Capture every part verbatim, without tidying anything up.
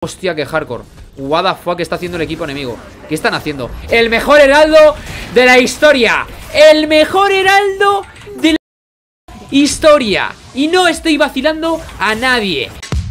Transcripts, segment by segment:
Hostia, qué hardcore. What the fuck está haciendo el equipo enemigo. ¿Qué están haciendo? El mejor heraldo de la historia. El mejor heraldo de la historia. Y no estoy vacilando a nadie.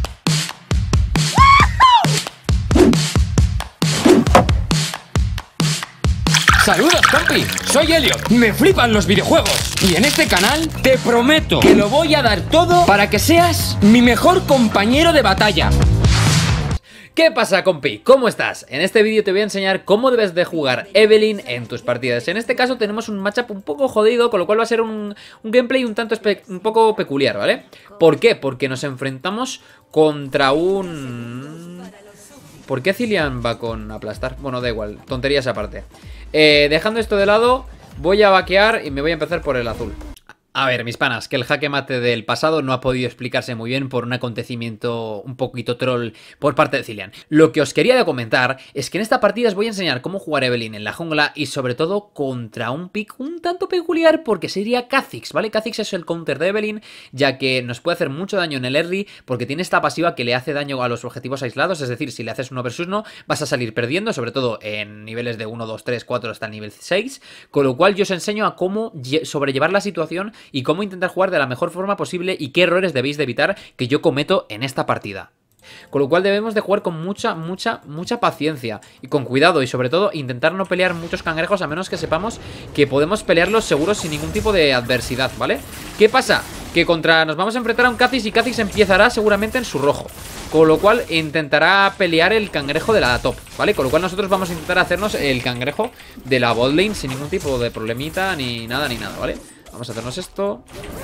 Saludos, compi, soy Elliot. Me flipan los videojuegos y en este canal te prometo que lo voy a dar todo para que seas mi mejor compañero de batalla. ¿Qué pasa, compi? ¿Cómo estás? En este vídeo te voy a enseñar cómo debes de jugar Evelynn en tus partidas. En este caso tenemos un matchup un poco jodido, con lo cual va a ser un, un gameplay un tanto un poco peculiar, ¿vale? ¿Por qué? Porque nos enfrentamos contra un... ¿Por qué Zilean va con aplastar? Bueno, da igual, tonterías aparte. Eh, dejando esto de lado, voy a vaquear y me voy a empezar por el azul. A ver, mis panas, que el jaque mate del pasado no ha podido explicarse muy bien por un acontecimiento un poquito troll por parte de Zilean. Lo que os quería comentar es que en esta partida os voy a enseñar cómo jugar Evelynn en la jungla y sobre todo contra un pick un tanto peculiar porque sería Kha'Zix, ¿vale? Kha'Zix es el counter de Evelynn, ya que nos puede hacer mucho daño en el early porque tiene esta pasiva que le hace daño a los objetivos aislados, es decir, si le haces uno versus uno vas a salir perdiendo, sobre todo en niveles de uno, dos, tres, cuatro hasta el nivel seis, con lo cual yo os enseño a cómo sobrellevar la situación y cómo intentar jugar de la mejor forma posible y qué errores debéis de evitar que yo cometo en esta partida. Con lo cual debemos de jugar con mucha, mucha, mucha paciencia y con cuidado y sobre todo intentar no pelear muchos cangrejos a menos que sepamos que podemos pelearlos seguros sin ningún tipo de adversidad, ¿vale? ¿Qué pasa? Que contra nos vamos a enfrentar a un Kha'Zix y Kha'Zix empezará seguramente en su rojo, con lo cual intentará pelear el cangrejo de la top, ¿vale? Con lo cual nosotros vamos a intentar hacernos el cangrejo de la bot lane sin ningún tipo de problemita ni nada, ni nada, ¿vale? Vamos a hacernos esto.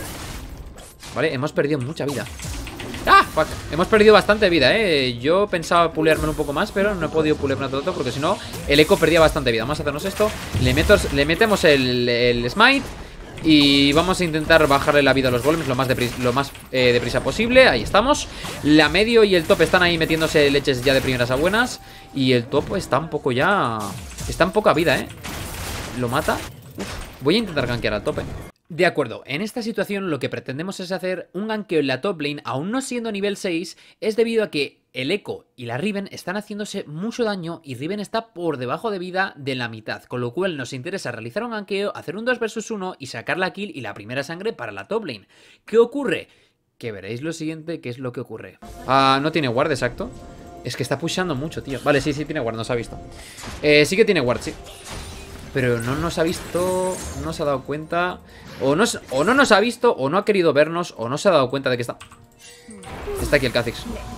Vale, hemos perdido mucha vida. ¡Ah! Fuck. Hemos perdido bastante vida, ¿eh? Yo pensaba puleármelo un poco más, pero no he podido pulearme todo porque si no, el eco perdía bastante vida. Vamos a hacernos esto. Le, meto, le metemos el, el smite y vamos a intentar bajarle la vida a los golems lo más, deprisa, lo más eh, deprisa posible. Ahí estamos. La medio y el top están ahí metiéndose leches ya de primeras a buenas. Y el top está un poco ya... Está en poca vida, ¿eh? ¿Lo mata? Uf. Voy a intentar gankear al tope. De acuerdo, en esta situación lo que pretendemos es hacer un ganqueo en la top lane, aún no siendo nivel seis, es debido a que el Echo y la Riven están haciéndose mucho daño y Riven está por debajo de vida de la mitad, con lo cual nos interesa realizar un ganqueo, hacer un dos versus uno y sacar la kill y la primera sangre para la top lane. ¿Qué ocurre? Que veréis lo siguiente, que es lo que ocurre. Ah, no tiene ward, exacto. Es que está pushando mucho, tío. Vale, sí, sí tiene ward, no se ha visto. Eh, sí que tiene ward, sí. Pero no nos ha visto, no se ha dado cuenta. O no, o no nos ha visto, o no ha querido vernos, o no se ha dado cuenta de que está. Está aquí el Kha'Zix.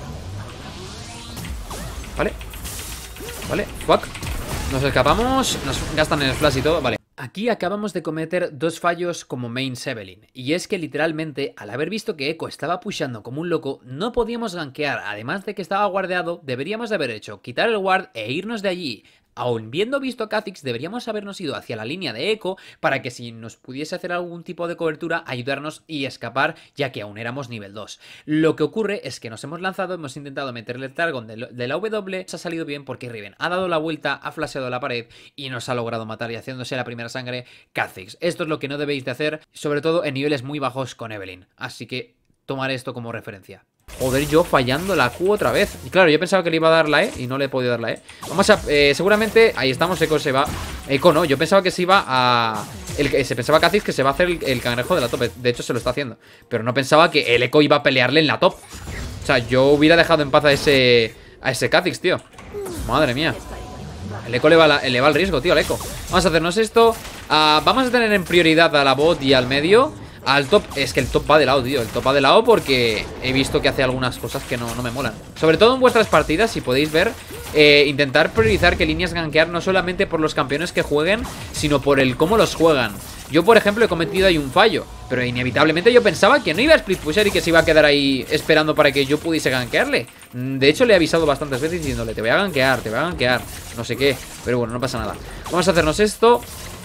Vale. Vale, fuck. Nos escapamos, nos gastan el flash y todo, vale. Aquí acabamos de cometer dos fallos como main Evelynn, y es que literalmente al haber visto que Echo estaba pushando como un loco no podíamos gankear, además de que estaba guardeado deberíamos de haber hecho quitar el ward e irnos de allí. Aun viendo visto a Kha'Zix, deberíamos habernos ido hacia la línea de Echo para que si nos pudiese hacer algún tipo de cobertura, ayudarnos y escapar, ya que aún éramos nivel dos. Lo que ocurre es que nos hemos lanzado, hemos intentado meterle el Targon de, de la W, nos ha salido bien porque Riven ha dado la vuelta, ha flasheado la pared y nos ha logrado matar y haciéndose la primera sangre Kha'Zix. Esto es lo que no debéis de hacer, sobre todo en niveles muy bajos con Evelynn. Así que tomar esto como referencia. Joder, yo fallando la Q otra vez. Y claro, yo pensaba que le iba a dar la E y no le he podido dar la E. Vamos a... Eh, seguramente... Ahí estamos, Echo se va... Echo no, yo pensaba que se iba a... El, se pensaba Kha'Zix que se va a hacer el, el cangrejo de la top. De hecho, se lo está haciendo. Pero no pensaba que el Echo iba a pelearle en la top. O sea, yo hubiera dejado en paz a ese... A ese Kha'Zix, tío. Madre mía. El Echo le va, la, le va el riesgo, tío, al Echo. Vamos a hacernos esto. Uh, vamos a tener en prioridad a la bot y al medio. Al top, es que el top va de lado, tío. El top va de lado porque he visto que hace algunas cosas que no, no me molan. Sobre todo en vuestras partidas, si podéis ver, eh, intentar priorizar qué líneas gankear, no solamente por los campeones que jueguen, sino por el cómo los juegan. Yo, por ejemplo, he cometido ahí un fallo, pero inevitablemente yo pensaba que no iba a split pusher y que se iba a quedar ahí esperando para que yo pudiese gankearle. De hecho, le he avisado bastantes veces diciéndole, te voy a gankear, te voy a gankear, no sé qué. Pero bueno, no pasa nada. Vamos a hacernos esto.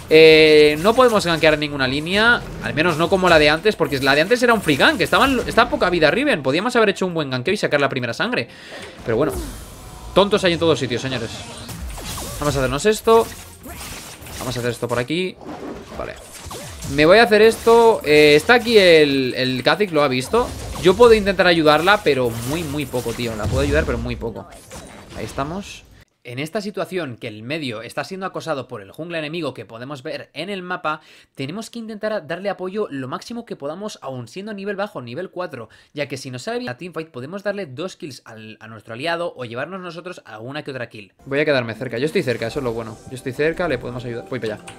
Eh, no podemos gankear en ninguna línea, al menos no como la de antes, porque la de antes era un free gank, estaba, estaba poca vida Riven. Podíamos haber hecho un buen gankeo y sacar la primera sangre. Pero bueno, tontos hay en todos sitios, señores. Vamos a hacernos esto. Vamos a hacer esto por aquí. Vale. Me voy a hacer esto. eh, Está aquí el, el Kha'Zix, lo ha visto. Yo puedo intentar ayudarla, pero muy, muy poco, tío. La puedo ayudar, pero muy poco. Ahí estamos. En esta situación que el medio está siendo acosado por el jungla enemigo que podemos ver en el mapa, tenemos que intentar darle apoyo lo máximo que podamos, aun siendo nivel bajo, nivel cuatro, ya que si nos sale bien la teamfight podemos darle dos kills al, a nuestro aliado o llevarnos nosotros alguna que otra kill. Voy a quedarme cerca, yo estoy cerca, eso es lo bueno. Yo estoy cerca, le podemos ayudar. Voy para allá.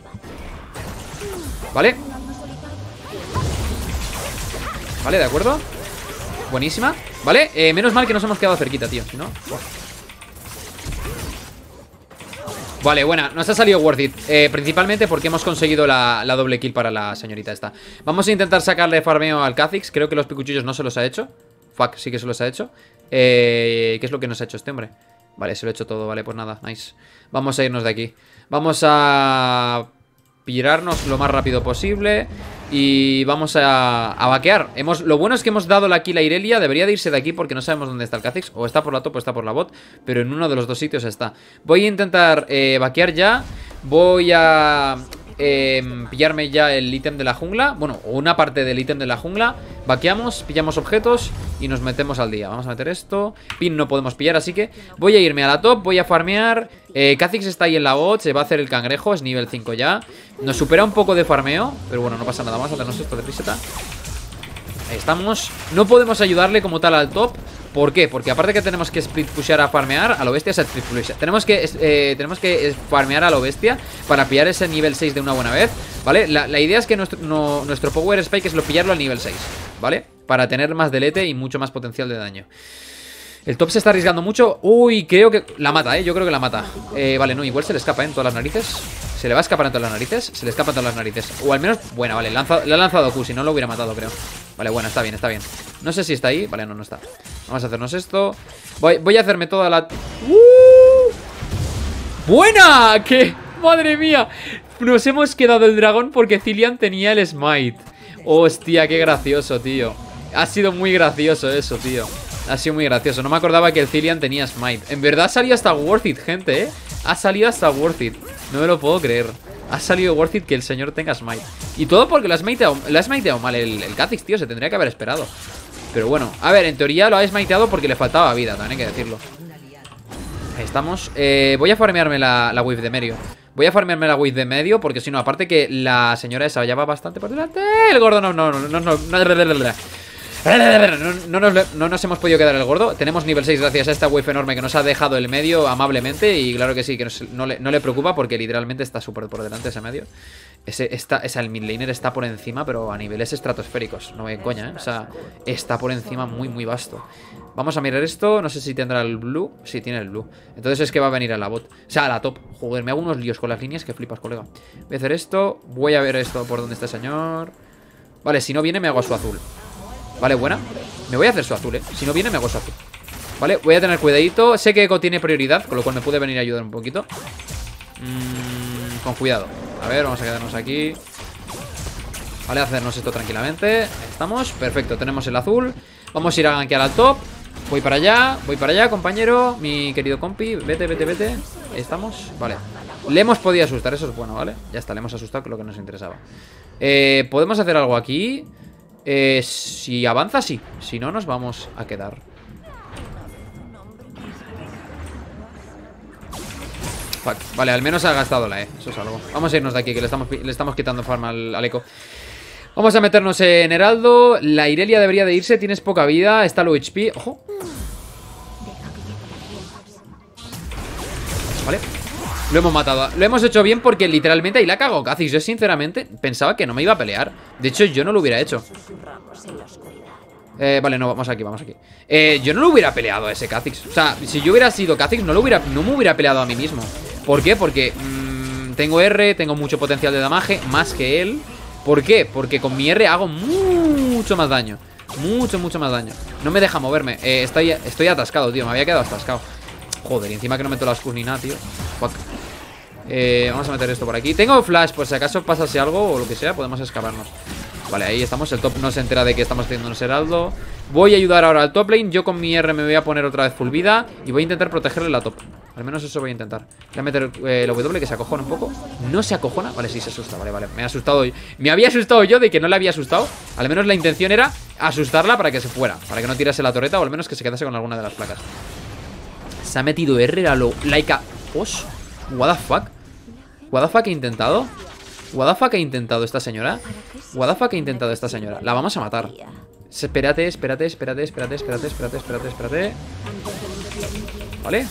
¿Vale? Vale, de acuerdo. Buenísima. Vale, eh, menos mal que nos hemos quedado cerquita, tío. Si no... Vale, buena, nos ha salido worth it, eh, principalmente porque hemos conseguido la, la doble kill para la señorita esta. Vamos a intentar sacarle farmeo al Kha'Zix. Creo que los picuchillos no se los ha hecho. Fuck, sí que se los ha hecho. eh, ¿Qué es lo que nos ha hecho este hombre? Vale, se lo he hecho todo, vale, pues nada, nice. Vamos a irnos de aquí. Vamos a pirarnos lo más rápido posible y vamos a, a vaquear. Hemos, lo bueno es que hemos dado la kill a Irelia. Debería de irse de aquí porque no sabemos dónde está el Kha'Zix. O está por la top o está por la bot, pero en uno de los dos sitios está. Voy a intentar eh, vaquear ya. Voy a eh, pillarme ya el ítem de la jungla. Bueno, una parte del ítem de la jungla. Vaqueamos, pillamos objetos y nos metemos al día. Vamos a meter esto. Pin no podemos pillar, así que voy a irme a la top. Voy a farmear. eh, Kha'Zix está ahí en la bot. Se va a hacer el cangrejo, es nivel cinco ya. Nos supera un poco de farmeo, pero bueno, no pasa nada. Vamos a hacernos esto de riseta. Ahí estamos. No podemos ayudarle como tal al top. ¿Por qué? Porque aparte que tenemos que split pushear a farmear a lo bestia, se split pushear. Tenemos que, eh, tenemos que farmear a lo bestia para pillar ese nivel seis de una buena vez, ¿vale? La, la idea es que nuestro, no, nuestro Power Spike es lo pillarlo al nivel seis, ¿vale? Para tener más delete y mucho más potencial de daño. El top se está arriesgando mucho. Uy, creo que... La mata, ¿eh? Yo creo que la mata. Eh, vale, no, igual se le escapa, ¿eh? En todas las narices. Se le va a escapar en todas las narices. Se le escapa en todas las narices. O al menos... Bueno, vale, lanza... le ha lanzado Q. Si no lo hubiera matado, creo. Vale, bueno, está bien, está bien. No sé si está ahí. Vale, no, no está. Vamos a hacernos esto. Voy, voy a hacerme toda la... ¡Uh! ¡Buena! ¡Qué! ¡Madre mía! Nos hemos quedado el dragón porque Zilean tenía el smite. Hostia, qué gracioso, tío. Ha sido muy gracioso eso, tío. Ha sido muy gracioso. No me acordaba que el Zilean tenía smite. En verdad ha salido hasta worth it, gente, ¿eh? Ha salido hasta worth it. No me lo puedo creer. Ha salido worth it que el señor tenga smite. Y todo porque lo ha smiteado, lo ha smiteado mal el, el Kha'Zix, tío. Se tendría que haber esperado. Pero bueno, a ver, en teoría lo ha smiteado porque le faltaba vida, también hay que decirlo. Ahí estamos. eh, Voy a farmearme la, la wave de medio. Voy a farmearme la wave de medio porque si no, aparte que la señora esa ya va bastante por delante. El gordo no, no, no, no, no, no. No, no, nos, no nos hemos podido quedar el gordo. Tenemos nivel seis gracias a esta wave enorme que nos ha dejado el medio amablemente. Y claro que sí, que nos, no, le, no le preocupa porque literalmente está súper por delante ese medio. Ese, está, esa, el mid laner está por encima, pero a niveles estratosféricos. No me coña, ¿eh? O sea, está por encima muy, muy vasto. Vamos a mirar esto. No sé si tendrá el blue. Sí, tiene el blue. Entonces es que va a venir a la bot. O sea, a la top. Joder, me hago unos líos con las líneas que flipas, colega. Voy a hacer esto. Voy a ver esto por dónde está el señor. Vale, si no viene me hago su azul. Vale, buena. Me voy a hacer su azul, eh. Si no viene me hago su azul. Vale, voy a tener cuidadito. Sé que Echo tiene prioridad, con lo cual me puede venir a ayudar un poquito. mm, Con cuidado. A ver, vamos a quedarnos aquí. Vale, a hacernos esto tranquilamente. Ahí estamos, perfecto, tenemos el azul. Vamos a ir a gankear al top. Voy para allá, voy para allá, compañero. Mi querido compi, vete, vete, vete. Ahí estamos, vale. Le hemos podido asustar, eso es bueno, ¿vale? Ya está, le hemos asustado, que es lo que nos interesaba. eh, Podemos hacer algo aquí. Eh, si avanza, sí. Si no, nos vamos a quedar. Fuck. Vale, al menos ha gastado la E. Eso es algo. Vamos a irnos de aquí, que le estamos, le estamos quitando farm al, al Echo. Vamos a meternos en Heraldo. La Irelia debería de irse. Tienes poca vida. Está low H P. Ojo. Vale. Lo hemos matado. Lo hemos hecho bien porque literalmente ahí la cago Kha'Zix. Yo sinceramente pensaba que no me iba a pelear. De hecho yo no lo hubiera hecho. eh, Vale, no, vamos aquí, vamos aquí. eh, Yo no lo hubiera peleado a ese Kha'Zix. O sea, si yo hubiera sido Kha'Zix no, lo hubiera, no me hubiera peleado a mí mismo. ¿Por qué? Porque mmm, tengo R, tengo mucho potencial de damage, más que él. ¿Por qué? Porque con mi R hago mucho más daño. Mucho, mucho más daño. No me deja moverme. eh, estoy, estoy atascado, tío, me había quedado atascado. Joder, y encima que no meto las Qs ni nada, tío. Fuck. Eh, vamos a meter esto por aquí. Tengo flash, por si acaso pasase algo o lo que sea, podemos escaparnos. Vale, ahí estamos. El top no se entera de que estamos teniéndonos heraldo. Voy a ayudar ahora al top lane. Yo con mi R me voy a poner otra vez full vida. Y voy a intentar protegerle la top. Al menos eso voy a intentar. Voy a meter eh, el W que se acojona un poco. ¿No se acojona? Vale, sí, se asusta. Vale, vale. Me ha asustado. Me había asustado yo de que no le había asustado. Al menos la intención era asustarla para que se fuera. Para que no tirase la torreta o al menos que se quedase con alguna de las placas. Se ha metido R a lo Laika. Osh, what the fuck. What the fuck he intentado. What the fuck ha intentado esta señora. What the fuck ha intentado esta señora. La vamos a matar. Espérate, espérate, espérate, espérate, espérate, espérate, espérate, espérate. Vale.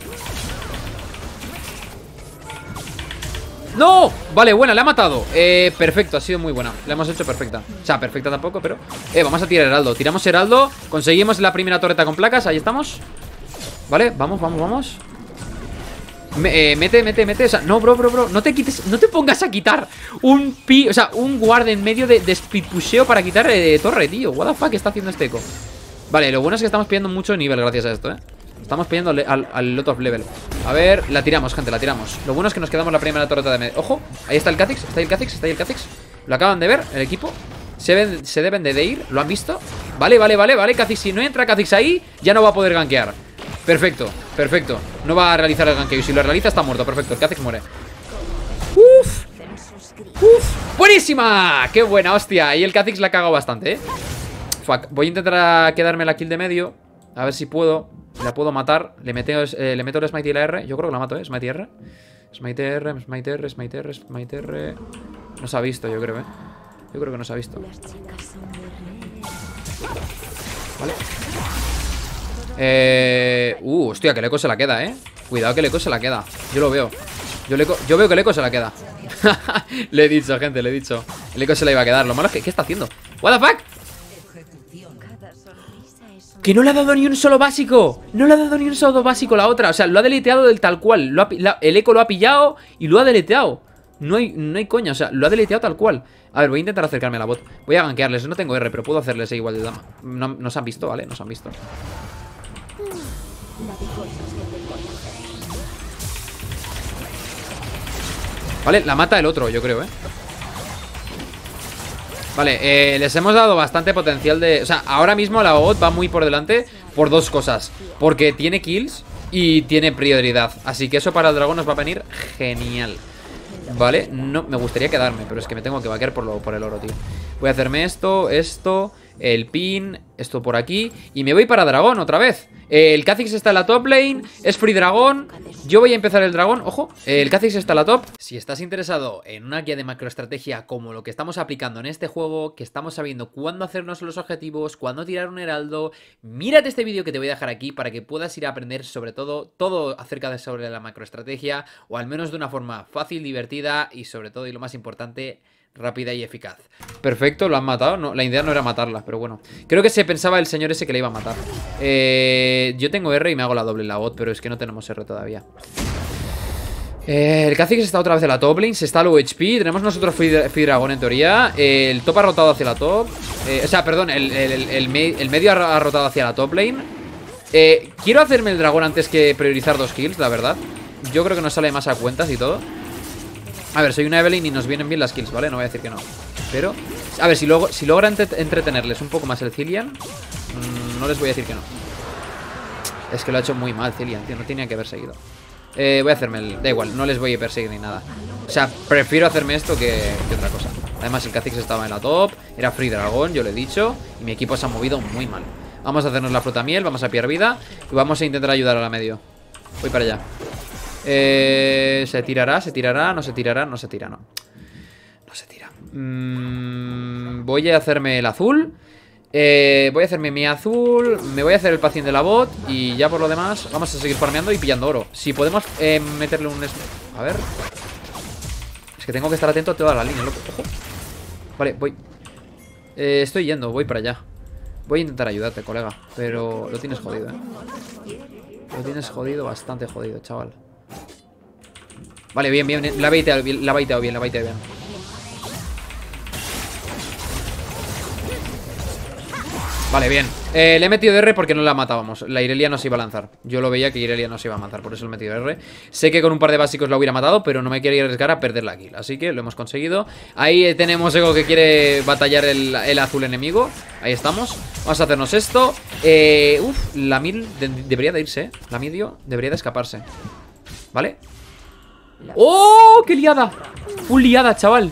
¡No! Vale, buena, le ha matado. Eh, perfecto, ha sido muy buena. La hemos hecho perfecta. O sea, perfecta tampoco, pero... Eh, vamos a tirar Heraldo. Tiramos Heraldo. Conseguimos la primera torreta con placas. Ahí estamos. Vale, vamos, vamos, vamos. Me, eh, mete, mete, mete. O sea, no, bro, bro, bro. No te quites, no te pongas a quitar un pi... O sea, un guard en medio de, de speed pusheo para quitar eh, torre, tío. What the fuck está haciendo este eco. Vale, lo bueno es que estamos pidiendo mucho nivel gracias a esto, eh. Estamos pidiendo al, al lot of level. A ver, la tiramos, gente, la tiramos. Lo bueno es que nos quedamos la primera torreta de medio. Ojo, ahí está el Kha'Zix, está ahí el Kha'Zix, está ahí el Kha'Zix. Lo acaban de ver, el equipo. Se, ven, se deben de, de ir, ¿lo han visto? Vale, vale, vale, vale, Kha'Zix. Si no entra Kha'Zix ahí, ya no va a poder gankear. Perfecto, perfecto. No va a realizar el gankeo. Y si lo realiza está muerto, perfecto, el Kha'Zix muere. Uf, uf, buenísima. Qué buena, hostia. Y el Kha'Zix la ha cagado bastante, eh. Fuck, voy a intentar quedarme la kill de medio. A ver si puedo. La puedo matar. Le meto, eh, le meto el Smite y la R. Yo creo que la mato, ¿eh? Smite y R. Smite R, Smite R, Smite R, Smite R. No se ha visto, yo creo, ¿eh? Yo creo que no se ha visto. Vale. Eh... Uh, hostia, que el eco se la queda, ¿eh? Cuidado que el eco se la queda. Yo lo veo. Yo, le yo veo que el eco se la queda. Le he dicho, gente, le he dicho. El eco se la iba a quedar. Lo malo es que... ¿Qué está haciendo? ¿What the fuck? Que no le ha dado ni un solo básico. No le ha dado ni un solo básico la otra. O sea, lo ha deleteado del tal cual. Lo ha, la, el eco lo ha pillado y lo ha deleteado. No hay, no hay coña, o sea, lo ha deleteado tal cual. A ver, voy a intentar acercarme a la bot. Voy a gankearles, no tengo R, pero puedo hacerles igual de dama. No, nos han visto, ¿vale? Nos han visto. Vale, la mata el otro, yo creo, ¿eh? Vale, eh, les hemos dado bastante potencial de... O sea, ahora mismo la bot va muy por delante por dos cosas. Porque tiene kills y tiene prioridad. Así que eso para el dragón nos va a venir genial. Vale, no, me gustaría quedarme, pero es que me tengo que vaquear por, lo, por el oro, tío. Voy a hacerme esto, esto, el pin, esto por aquí. Y me voy para dragón otra vez. eh, El Kha'Zix está en la top lane, es free dragón. Yo voy a empezar el dragón, ojo, eh, el Kha'Zix está en la top. Si estás interesado en una guía de macroestrategia como lo que estamos aplicando en este juego, que estamos sabiendo cuándo hacernos los objetivos, cuándo tirar un heraldo, mírate este vídeo que te voy a dejar aquí para que puedas ir a aprender sobre todo, todo acerca de sobre la macroestrategia, o al menos de una forma fácil, divertida y sobre todo, y lo más importante, rápida y eficaz. Perfecto, lo han matado. No, la idea no era matarla, pero bueno. Creo que se pensaba el señor ese que le iba a matar. eh, Yo tengo R y me hago la doble en la bot, pero es que no tenemos R todavía. eh, El Kha'Zix está otra vez en la top lane. Se está low H P. Tenemos nosotros Free, free Dragon en teoría. eh, El top ha rotado hacia la top. eh, O sea, perdón, el, el, el, el, me el medio ha, ha rotado hacia la top lane. eh, Quiero hacerme el dragón antes que priorizar dos kills, la verdad. Yo creo que nos sale más a cuentas y todo. A ver, soy una Evelynn y nos vienen bien las kills, ¿vale? No voy a decir que no. Pero, a ver, si, luego, si logra entre entretenerles un poco más el Zilean, mmm, no les voy a decir que no. Es que lo ha hecho muy mal Zilean, tío. No tenía que haber seguido. Eh, voy a hacerme el... Da igual, no les voy a perseguir ni nada. O sea, prefiero hacerme esto que, que otra cosa. Además, el Kha'Zix estaba en la top. Era free dragón, yo lo he dicho. Y mi equipo se ha movido muy mal. Vamos a hacernos la fruta miel, vamos a pillar vida. Y vamos a intentar ayudar a la medio. Voy para allá. Eh, se tirará, se tirará, no se tirará, no se tira, no. No se tira. Mm, voy a hacerme el azul. Eh, voy a hacerme mi azul. Me voy a hacer el paciente de la bot. Y ya por lo demás, vamos a seguir farmeando y pillando oro. Si podemos eh, meterle un... A ver. Es que tengo que estar atento a toda la línea, loco. Ojo. Vale, voy. Eh, estoy yendo, voy para allá. Voy a intentar ayudarte, colega. Pero lo tienes jodido, eh. Lo tienes jodido, bastante jodido, chaval. Vale, bien, bien, la ha baiteado bien, la ha baiteado bien, la ha baiteado bien. Vale, bien. Eh, le he metido R porque no la matábamos. La Irelia no se iba a lanzar. Yo lo veía que Irelia no se iba a matar, por eso le he metido R. Sé que con un par de básicos la hubiera matado, pero no me quería arriesgar a perder la kill. Así que lo hemos conseguido. Ahí tenemos Ego que quiere batallar el, el azul enemigo. Ahí estamos. Vamos a hacernos esto. Eh, uf, la mid de, debería de irse, ¿eh? La medio debería de escaparse. ¿Vale? ¡Oh! ¡Qué liada! Full liada, chaval.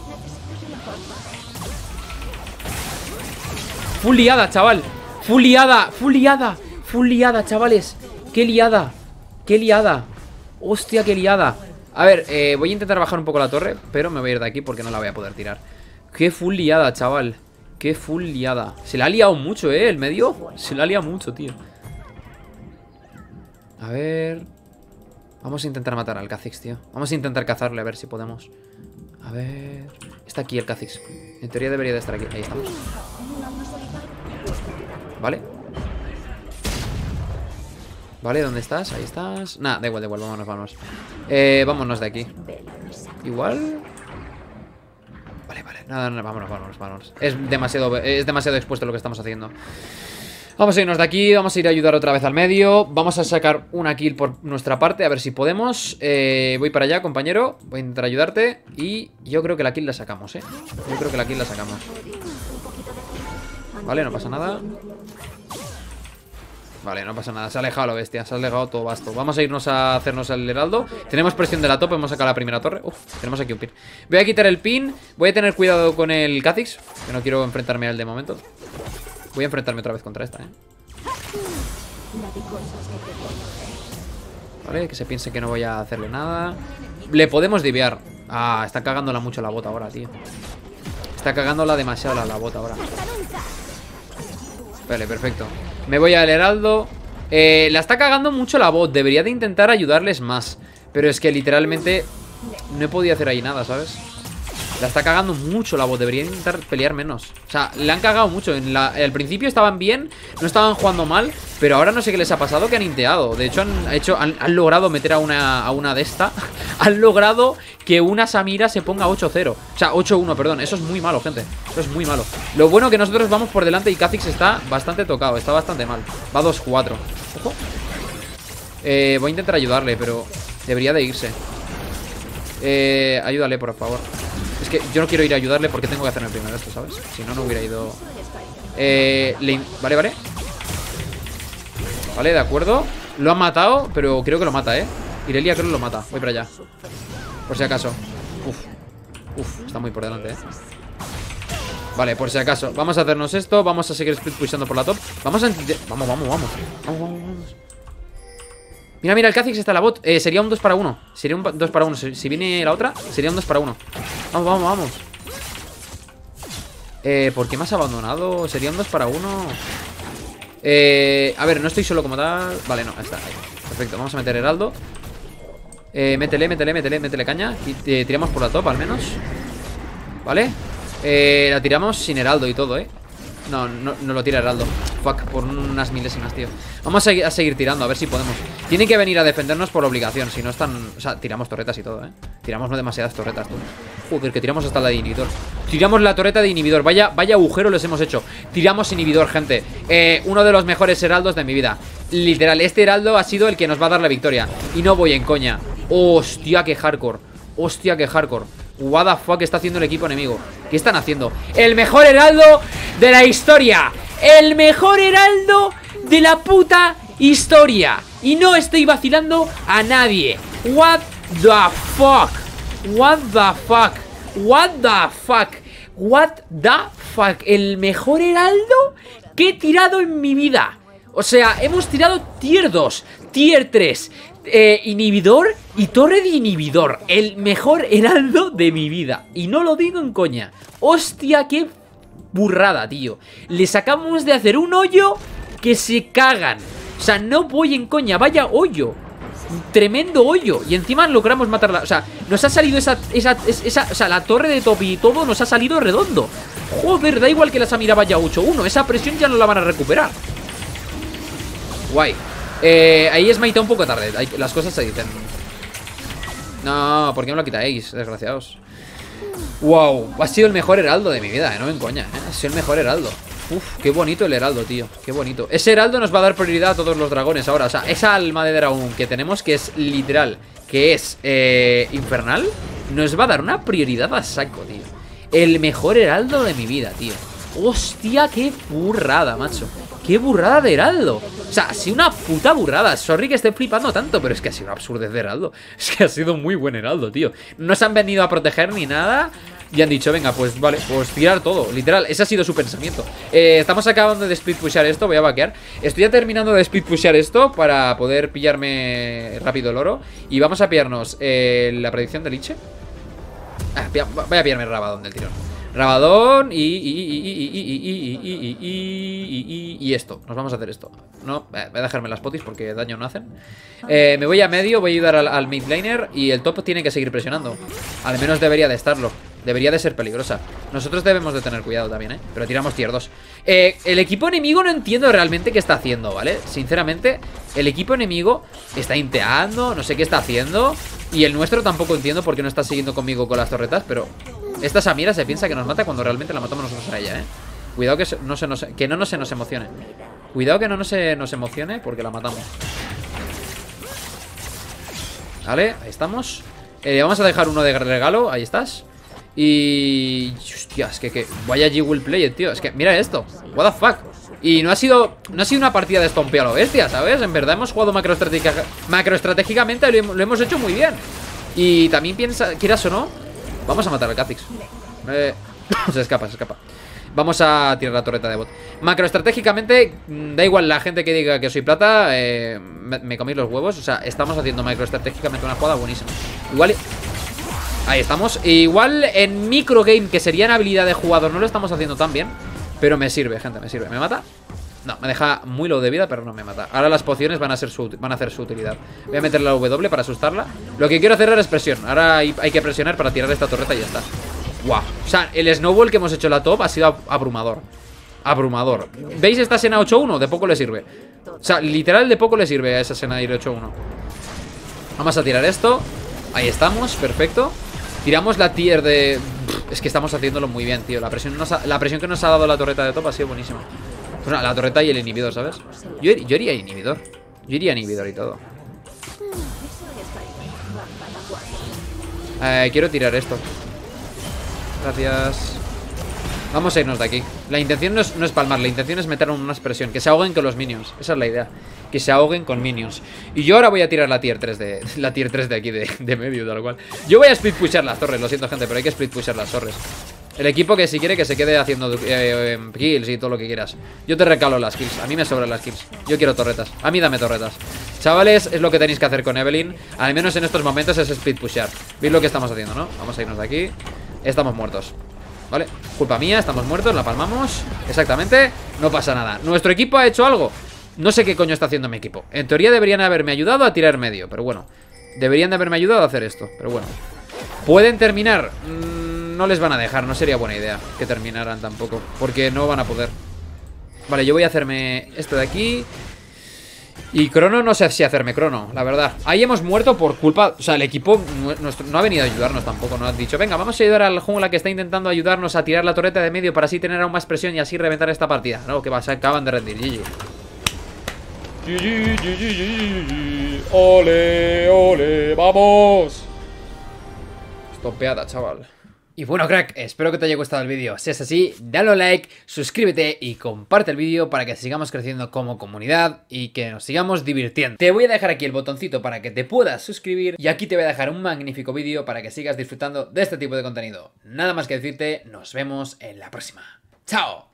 Full liada, chaval. Full liada, full liada. Full liada, chavales. ¡Qué liada! ¡Qué liada! ¡Hostia, qué liada! A ver, eh, voy a intentar bajar un poco la torre, pero me voy a ir de aquí porque no la voy a poder tirar. ¡Qué full liada, chaval! ¡Qué full liada! Se la ha liado mucho, ¿eh? El medio se la ha liado mucho, tío. A ver... Vamos a intentar matar al Kha'Zix, tío. Vamos a intentar cazarle, a ver si podemos. A ver... Está aquí el Kha'Zix. En teoría debería de estar aquí. Ahí estamos. Vale. Vale, ¿dónde estás? Ahí estás. Nah, da igual, da igual, vámonos, vámonos. Eh, vámonos de aquí. Igual... Vale, vale, nada, nada, vámonos, vámonos, vámonos. Es demasiado, es demasiado expuesto lo que estamos haciendo. Vamos a irnos de aquí, vamos a ir a ayudar otra vez al medio. Vamos a sacar una kill por nuestra parte, a ver si podemos. eh, Voy para allá, compañero. Voy a intentar ayudarte. Y yo creo que la kill la sacamos, eh Yo creo que la kill la sacamos. Vale, no pasa nada. Vale, no pasa nada, se ha alejado la bestia. Se ha alejado todo basto. Vamos a irnos a hacernos el heraldo. Tenemos presión de la top, hemos sacado la primera torre. Uf, tenemos aquí un pin. Voy a quitar el pin. Voy a tener cuidado con el Kha'Zix, que no quiero enfrentarme a él de momento. Voy a enfrentarme otra vez contra esta, eh Vale, que se piense que no voy a hacerle nada. Le podemos divear. Ah, está cagándola mucho la bota ahora, tío. Está cagándola demasiado la, la bota ahora. Vale, perfecto. Me voy al heraldo. eh, La está cagando mucho la bot. Debería de intentar ayudarles más, pero es que literalmente no he podido hacer ahí nada, ¿sabes? La está cagando mucho la bot. Debería intentar pelear menos. O sea, le han cagado mucho en la, al principio estaban bien, no estaban jugando mal, pero ahora no sé qué les ha pasado, que han inteado. De hecho, han, hecho, han, han logrado meter a una, a una de esta. Han logrado que una Samira se ponga ocho cero. O sea, ocho uno, perdón. Eso es muy malo, gente. Eso es muy malo. Lo bueno que nosotros vamos por delante y Kha'Zix está bastante tocado. Está bastante mal. Va dos cuatro. Ojo. Eh, voy a intentar ayudarle, pero debería de irse. Eh, ayúdale, por favor. Es que yo no quiero ir a ayudarle porque tengo que hacerme primero esto, ¿sabes? Si no, no hubiera ido... Eh, le... Vale, vale. Vale, de acuerdo. Lo han matado, pero creo que lo mata, ¿eh? Irelia creo que lo mata. Voy para allá. Por si acaso. Uf. Uf, está muy por delante, ¿eh? Vale, por si acaso. Vamos a hacernos esto. Vamos a seguir split pushando por la top. Vamos a... Vamos, vamos, vamos. Vamos, vamos, vamos. Mira, mira, el Kha'Zix está en la bot. eh, Sería un dos para uno. Sería un dos para uno. Si, si viene la otra, sería un dos para uno. Vamos, vamos, vamos. Eh, ¿por qué me has abandonado? Sería un dos para uno. Eh, a ver, no estoy solo como tal. Vale, no, está ahí. Perfecto, vamos a meter heraldo. eh, Métele, métele, métele, métele caña. Y eh, tiramos por la top al menos. Vale, eh, la tiramos sin heraldo y todo, eh No, no, no lo tira heraldo. Fuck, por unas milésimas, tío. Vamos a, a seguir tirando, a ver si podemos. Tienen que venir a defendernos por obligación. Si no están... O sea, tiramos torretas y todo, eh Tiramos no demasiadas torretas, tú. Joder, que tiramos hasta la de inhibidor. Tiramos la torreta de inhibidor. Vaya, vaya agujero les hemos hecho. Tiramos inhibidor, gente. eh, Uno de los mejores heraldos de mi vida. Literal, este heraldo ha sido el que nos va a dar la victoria. Y no voy en coña. Hostia, qué hardcore. Hostia, qué hardcore. What the fuck está haciendo el equipo enemigo. ¿Qué están haciendo? El mejor heraldo de la historia. El mejor heraldo de la puta historia. Y no estoy vacilando a nadie. What the fuck. What the fuck. What the fuck. What the fuck. El mejor heraldo que he tirado en mi vida. O sea, hemos tirado tier dos, tier tres, eh, inhibidor y torre de inhibidor. El mejor heraldo de mi vida. Y no lo digo en coña. Hostia, qué burrada, tío. Le sacamos de hacer un hoyo que se cagan. O sea, no voy en coña, vaya hoyo. Tremendo hoyo. Y encima logramos matarla. O sea, nos ha salido esa, esa, esa, o sea, la torre de top y todo nos ha salido redondo. Joder, da igual que la Samira vaya ocho uno. Esa presión ya no la van a recuperar. Guay. eh, Ahí es maita un poco tarde. Hay, las cosas se dicen. No, ¿por qué me lo quitáis, desgraciados? Wow, ha sido el mejor heraldo de mi vida, eh, no me coña, eh. Ha sido el mejor heraldo. Uf, qué bonito el heraldo, tío. Qué bonito. Ese heraldo nos va a dar prioridad a todos los dragones ahora. O sea, esa alma de dragón que tenemos, que es literal, que es eh, infernal, nos va a dar una prioridad a saco, tío. El mejor heraldo de mi vida, tío. Hostia, qué burrada, macho. Qué burrada de heraldo. O sea, ha sido una puta burrada. Sorry que esté flipando tanto, pero es que ha sido una absurdez de heraldo. Es que ha sido muy buen heraldo, tío. No se han venido a proteger ni nada. Y han dicho, venga, pues vale, pues tirar todo. Literal, ese ha sido su pensamiento. eh, Estamos acabando de speed pushear esto, voy a vaquear. Estoy ya terminando de speed pushear esto para poder pillarme rápido el oro. Y vamos a pillarnos eh, la predicción de Liche. Ah, voy a pillarme el Rabadón del tirón. Rabadón y y, y, y, y, y, y, y, y, y esto. Nos vamos a hacer esto. No, voy a dejarme las potis porque daño no hacen. eh, Me voy a medio, voy a ayudar al, al mid laner. Y el top tiene que seguir presionando. Al menos debería de estarlo. Debería de ser peligrosa. Nosotros debemos de tener cuidado también, ¿eh? Pero tiramos tier dos. eh, El equipo enemigo no entiendo realmente qué está haciendo, ¿vale? Sinceramente, el equipo enemigo está inteando, no sé qué está haciendo. Y el nuestro tampoco entiendo por qué no está siguiendo conmigo con las torretas. Pero esta Samira se piensa que nos mata cuando realmente la matamos nosotros a ella, ¿eh? Cuidado que no se nos, que no, no se nos emocione. Cuidado que no, no se nos emocione porque la matamos. Vale, ahí estamos. eh, Vamos a dejar uno de regalo, ahí estás. Y... hostia, es que, que vaya G will play, tío. Es que, mira esto, what the fuck. Y no ha sido no ha sido una partida de estompeo a lo bestia, ¿sabes? En verdad hemos jugado macroestratégicamente, lo, hemos, lo hemos hecho muy bien. Y también piensa, quieras o no, vamos a matar al Kha'Zix. eh, Se escapa, se escapa. Vamos a tirar la torreta de bot. Macroestratégicamente, da igual la gente que diga que soy plata, eh, me, me coméis los huevos. O sea, estamos haciendo macroestratégicamente una jugada buenísima. Igual... ahí estamos. Igual en microgame, que sería en habilidad de jugador, no lo estamos haciendo tan bien. Pero me sirve, gente, me sirve. ¿Me mata? No, me deja muy low de vida, pero no me mata. Ahora las pociones van a, ser su, van a hacer su utilidad. Voy a meter la W para asustarla. Lo que quiero hacer es presión. Ahora hay, hay que presionar para tirar esta torreta y ya está. Guau, wow. O sea, el snowball que hemos hecho en la top ha sido abrumador. Abrumador. ¿Veis esta Senna ocho uno? De poco le sirve. O sea, literal de poco le sirve a esa Senna de ocho uno. Vamos a tirar esto. Ahí estamos, perfecto. Tiramos la tier de... es que estamos haciéndolo muy bien, tío. La presión, nos ha... la presión que nos ha dado la torreta de top ha sido buenísima. Pues nada, la torreta y el inhibidor, ¿sabes? Yo, yo iría inhibidor. Yo iría inhibidor y todo. Eh, quiero tirar esto. Gracias. Vamos a irnos de aquí. La intención no es, no es palmar, la intención es meter una expresión. Que se ahoguen con los minions. Esa es la idea. Que se ahoguen con minions. Y yo ahora voy a tirar la tier tres de... la tier tres de aquí, de, de medio, tal cual. Yo voy a split pushar las torres, lo siento, gente, pero hay que split pushar las torres. El equipo que si quiere que se quede haciendo eh, kills y todo lo que quieras. Yo te recalo las kills, a mí me sobran las kills. Yo quiero torretas, a mí dame torretas. Chavales, es lo que tenéis que hacer con Evelynn. Al menos en estos momentos es split pushar. ¿Veis lo que estamos haciendo, no? Vamos a irnos de aquí. Estamos muertos. Vale, culpa mía, estamos muertos, la palmamos. Exactamente, no pasa nada. ¿Nuestro equipo ha hecho algo? No sé qué coño está haciendo mi equipo. En teoría deberían haberme ayudado a tirar medio, pero bueno. Deberían de haberme ayudado a hacer esto, pero bueno. ¿Pueden terminar? Mm, no les van a dejar, no sería buena idea que terminaran tampoco, porque no van a poder. Vale, yo voy a hacerme esto de aquí. Y crono, no sé si hacerme crono, la verdad. Ahí hemos muerto por culpa... O sea, el equipo nuestro no ha venido a ayudarnos tampoco. No ha dicho, venga, vamos a ayudar al jungla que está intentando ayudarnos a tirar la torreta de medio para así tener aún más presión y así reventar esta partida. No, que va, se acaban de rendir. G G. G G, G G, G G. Ole, ole, vamos. Estopeada, chaval. Y bueno, crack, espero que te haya gustado el vídeo. Si es así, dale un like, suscríbete y comparte el vídeo para que sigamos creciendo como comunidad y que nos sigamos divirtiendo. Te voy a dejar aquí el botoncito para que te puedas suscribir y aquí te voy a dejar un magnífico vídeo para que sigas disfrutando de este tipo de contenido. Nada más que decirte, nos vemos en la próxima. ¡Chao!